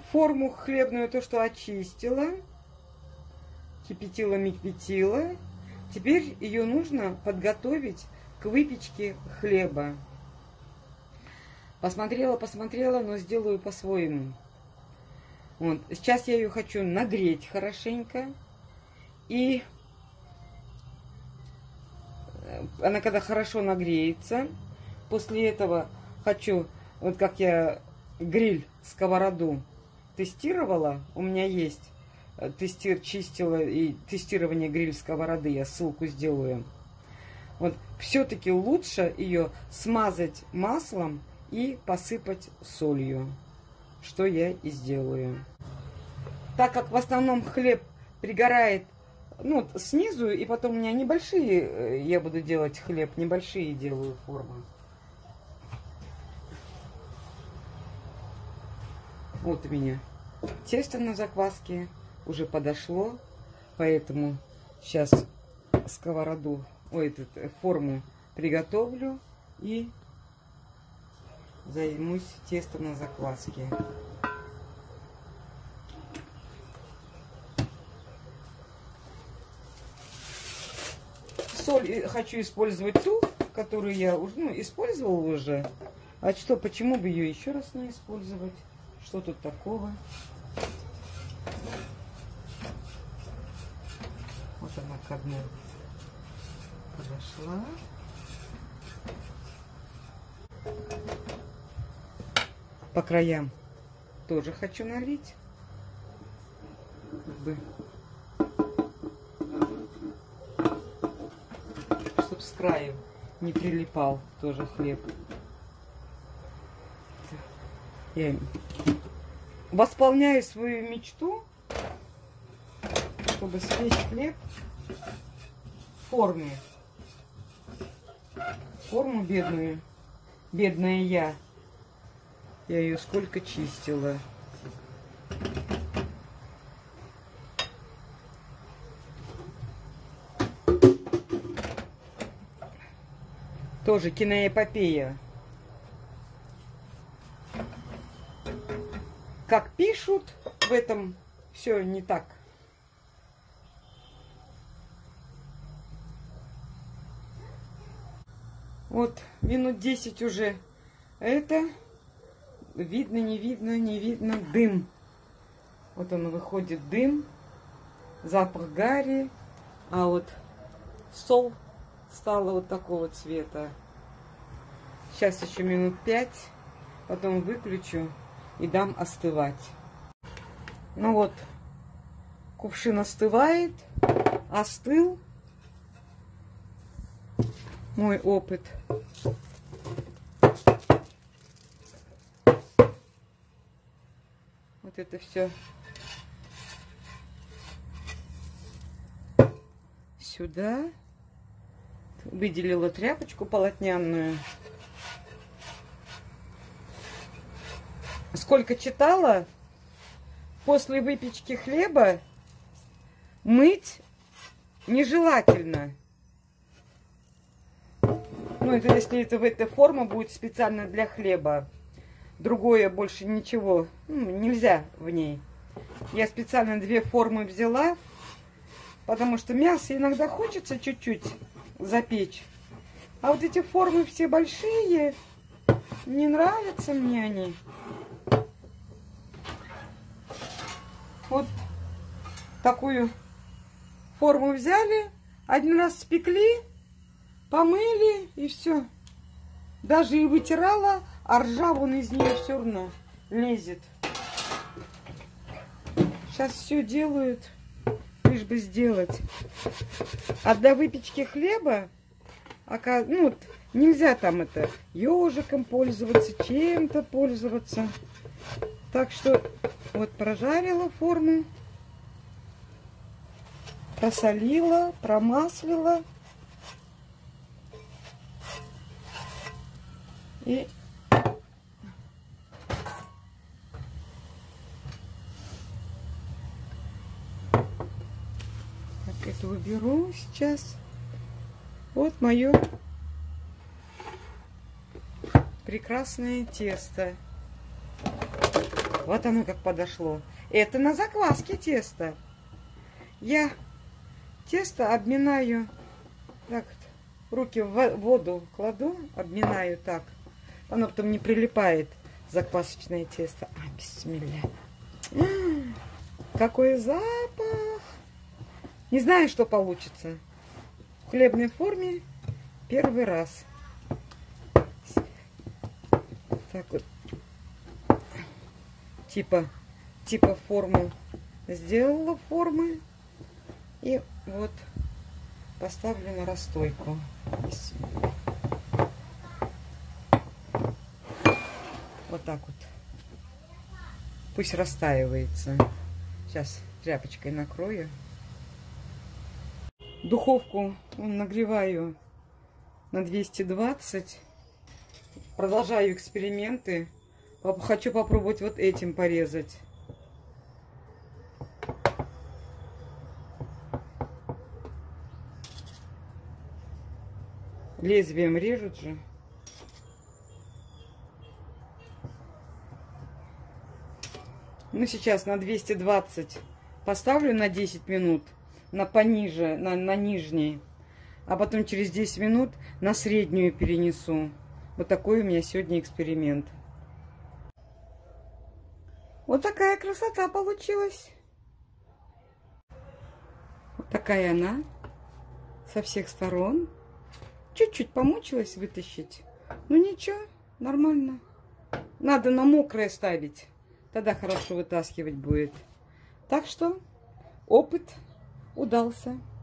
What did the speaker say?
форму хлебную, то, что очистила, кипятила. Теперь ее нужно подготовить к выпечке хлеба. Посмотрела, но сделаю по-своему. Вот. Сейчас я ее хочу нагреть хорошенько. И она когда хорошо нагреется, после этого хочу, вот как я гриль, сковороду тестировала, у меня есть, чистила и тестирование гриль сковороды, я ссылку сделаю. Вот, все-таки лучше ее смазать маслом и посыпать солью, что я и сделаю. Так как в основном хлеб пригорает, ну, снизу, и потом у меня небольшие, я буду делать хлеб, небольшие делаю формы. Вот у меня тесто на закваске уже подошло, поэтому сейчас сковороду, форму приготовлю и займусь тестом на закваске. Соль хочу использовать ту, которую я использовала уже. А что, почему бы ее еще раз не использовать? Что тут такого? Вот она ко дну подошла. По краям тоже хочу налить. Чтоб с краю не прилипал тоже хлеб. Я восполняю свою мечту, чтобы спечь хлеб в форме. Форму бедную. Бедная я. Я ее сколько чистила. Тоже киноэпопея. Как пишут, в этом все не так. Вот минут 10 уже это. Видно, не видно, не видно дым. Вот он выходит, дым, запах гари, а вот сол стало вот такого цвета. Сейчас еще минут 5, потом выключу и дам остывать. Ну вот, кувшин остывает, остыл. Мой опыт. Вот это все сюда. Выделила тряпочку полотняную. Сколько читала, после выпечки хлеба мыть нежелательно. Ну, это если эта форма будет специально для хлеба. Другое больше ничего нельзя в ней. Я специально 2 формы взяла, потому что мясо иногда хочется чуть-чуть запечь. А вот эти формы все большие, не нравятся мне они. Вот такую форму взяли, один раз спекли, помыли и все. Даже и вытирала, а ржа вон из нее все равно лезет. Сейчас все делают, лишь бы сделать. А для выпечки хлеба, ну, нельзя там ежиком пользоваться, чем-то пользоваться. Так что вот прожарила форму, просолила, промаслила. И так это уберу сейчас. Вот мое прекрасное тесто. Вот оно как подошло. Это на закваске тесто. Я тесто обминаю. Так вот, руки в воду кладу, обминаю так. Оно потом не прилипает, заквасочное тесто. А, бисмилля. Какой запах! Не знаю, что получится. В хлебной форме первый раз. Так вот. Типа форму сделала формы. И вот поставлю на расстойку. Вот так вот. Пусть растаивается. Сейчас тряпочкой накрою. Духовку нагреваю на 220. Продолжаю эксперименты. Хочу попробовать вот этим порезать. Лезвием режут же. Ну, сейчас на 220 поставлю на 10 минут. На пониже, на нижней. А потом через 10 минут на среднюю перенесу. Вот такой у меня сегодня эксперимент. Вот такая красота получилась. Вот такая она. Со всех сторон. Чуть-чуть помучилась вытащить. Ну ничего, нормально. Надо на мокрое ставить. Тогда хорошо вытаскивать будет. Так что опыт удался.